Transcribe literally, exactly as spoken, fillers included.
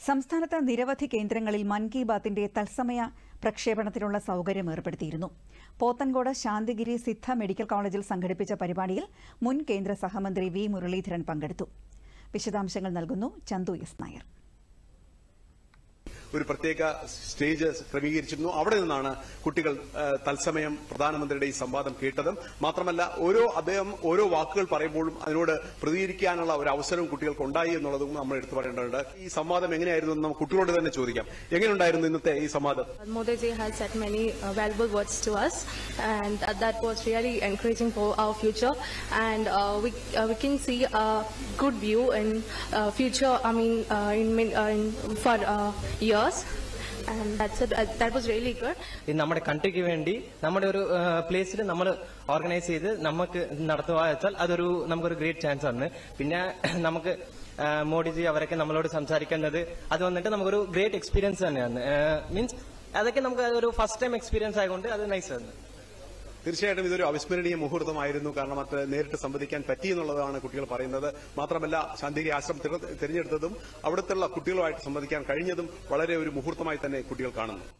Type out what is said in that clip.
സംസ്ഥാനത്ത് നിരവധി കേന്ദ്രങ്ങളിൽ മൻ കി ബാത്തിന്റെ തത്സമയ പ്രക്ഷേപണത്തിനുള്ള സൌകര്യം ഏർപ്പെടുത്തിയിരുന്നു. പോത്തൻകോട് ശാന്തിഗിരി സിദ്ധ മെഡിക്കൽ കോളേജിൽ സംഘടിപ്പിച്ച പരിപാടിയിൽ മുൻ കേന്ദ്ര സഹമന്ത്രി വി മുരളീധരൻ പങ്കെടുത്തു. വിശദാംശങ്ങൾ നൽകുന്നു ചന്തു എസ് നായർ. ഒരു പ്രത്യേക സ്റ്റേജ് ക്രമീകരിച്ചിരുന്നു. അവിടെ നിന്നാണ് കുട്ടികൾ തത്സമയം പ്രധാനമന്ത്രിയുടെ ഈ സംവാദം കേട്ടതും മാത്രമല്ല ഓരോ അദ്ദേഹം ഓരോ വാക്കുകൾ പറയുമ്പോഴും അതിനോട് പ്രതികരിക്കാനുള്ള ഒരു അവസരവും കുട്ടികൾക്ക് ഉണ്ടായി എന്നുള്ളതും നമ്മൾ എടുത്തു പറയേണ്ടതുണ്ട്. ഈ സംവാദം എങ്ങനെയായിരുന്നു എന്ന് നമുക്ക് കുട്ടികളോട് തന്നെ ചോദിക്കാം. എങ്ങനെയുണ്ടായിരുന്നു ഇന്നത്തെ ഈ സംവാദം? Modi has said many uh, valuable words to us, and uh, that was really encouraging for our future. And uh, we uh, we can see a good view in uh, future. I mean, uh, in, uh, in for uh, years. And that's it. That was really good. In നമ്മുടെ കൺട്രിക്ക് വേണ്ടി നമ്മുടെ ഒരു പ്ലേസിൽ നമ്മൾ organise ചെയ്ത് നമുക്ക് നടത്തുക വെച്ചാൽ അതൊരു നമുക്കൊരു ഗ്രേറ്റ് ചാൻസ് ആണ്. പിന്നെ നമുക്ക് മോഡിജി അവരൊക്കെ നമ്മളോട് സംസാരിക്കുന്നത് അത് വന്നിട്ട് നമുക്കൊരു ഗ്രേറ്റ് എക്സ്പീരിയൻസ് തന്നെയാണ്. മീൻസ് അതൊക്കെ നമുക്ക് ഒരു ഫസ്റ്റ് ടൈം എക്സ്പീരിയൻസ് ആയതുകൊണ്ട് അത് നൈസ് ആണ്. തീർച്ചയായിട്ടും ഇതൊരു അവിസ്മരണീയ മുഹൂർത്തമായിരുന്നു. കാരണം അത് നേരിട്ട് സംവദിക്കാൻ പറ്റിയെന്നുള്ളതാണ് കുട്ടികൾ പറയുന്നത്. മാത്രമല്ല ശാന്തിഗിരി ആശ്രമം തിരഞ്ഞെടുത്തതും അവിടുത്തെ കുട്ടികളുമായിട്ട് സംവദിക്കാൻ കഴിഞ്ഞതും വളരെ ഒരു മുഹൂർത്തമായി തന്നെ കുട്ടികൾ കാണുന്നു.